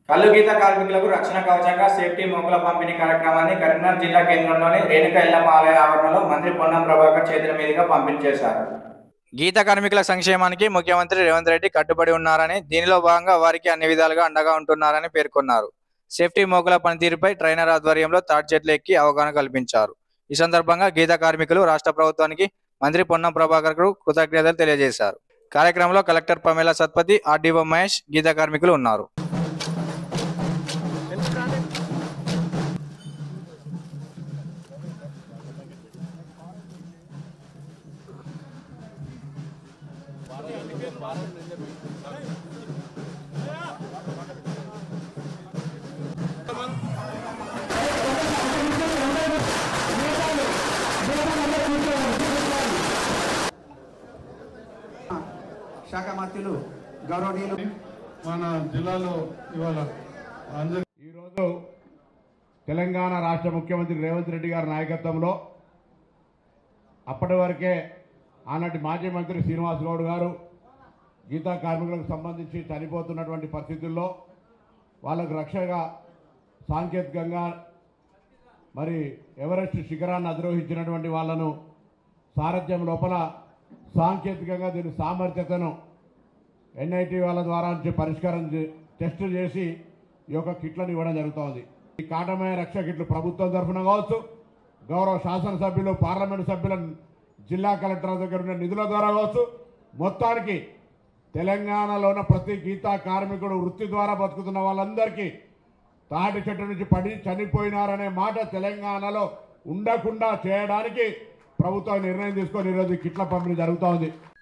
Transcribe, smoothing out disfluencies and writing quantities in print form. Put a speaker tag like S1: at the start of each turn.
S1: కల్లు గీత కార్మికులకు రక్షణ కవచంగా సేఫ్టీ మోకుల పంపిణీ కార్యక్రమాన్ని కరీంనగర్ జిల్లా కేంద్రంలోని రేణుక ఎల్లమ్మ ఆలయ ఆవరణలో మంత్రి పొన్నం ప్రభాకర్ చేతుల మీదుగా పంపిణీ చేశారు. గీత కార్మికుల సంక్షేమానికి ముఖ్యమంత్రి రేవంత్ రెడ్డి కట్టుబడి ఉన్నారని, దీనిలో భాగంగా వారికి అన్ని విధాలుగా అండగా ఉంటున్నారని పేర్కొన్నారు. సేఫ్టీ మోకుల పనితీరుపై ట్రైనర్ ఆధ్వర్యంలో తాటి చెట్లు ఎక్కి అవగాహన కల్పించారు. ఈ సందర్భంగా గీత కార్మికులు రాష్ట్ర ప్రభుత్వానికి మంత్రి పొన్నం ప్రభాకర్ కు కృతజ్ఞతలు తెలియజేశారు. కార్యక్రమంలో collector Pamela Satpathy, RDO Mahesh, గీత కార్మికులు ఉన్నారు.
S2: శాఖ మంత్రులు గౌరవనీయులు
S3: మన జిల్లాలో ఇవాళ ఈరోజు తెలంగాణ రాష్ట్ర ముఖ్యమంత్రి రేవంత్ రెడ్డి గారి నాయకత్వంలో అప్పటి వరకే ఆనాటి మాజీ మంత్రి శ్రీనివాస్ గౌడ్ గారు గీతా కార్మికులకు సంబంధించి చనిపోతున్నటువంటి పరిస్థితుల్లో వాళ్ళకు రక్షగా సాంకేతికంగా మరి ఎవరెస్ట్ శిఖరాన్ని అధిరోహించినటువంటి వాళ్ళను సారథ్యం లోపల సాంకేతికంగా దీని సామర్థ్యతను ఎన్ఐటి వాళ్ళ ద్వారా పరిష్కారం టెస్ట్ చేసి ఈ యొక్క కిట్లను ఇవ్వడం జరుగుతోంది. ఈ కాటమయ రక్ష కిట్లు ప్రభుత్వం తరఫున కావచ్చు, గౌరవ శాసనసభ్యులు, పార్లమెంటు సభ్యుల, జిల్లా కలెక్టర్ దగ్గర ఉన్న నిధుల ద్వారా కావచ్చు, మొత్తానికి తెలంగాణలో ఉన్న ప్రతి గీతా కార్మికుడు వృత్తి ద్వారా బతుకుతున్న వాళ్ళందరికీ తాటి చెట్టు నుంచి పడి చనిపోయినారనే మాట తెలంగాణలో ఉండకుండా చేయడానికి ప్రభుత్వం నిర్ణయం తీసుకొని ఈరోజు కిట్ల పంపిణీ జరుగుతోంది.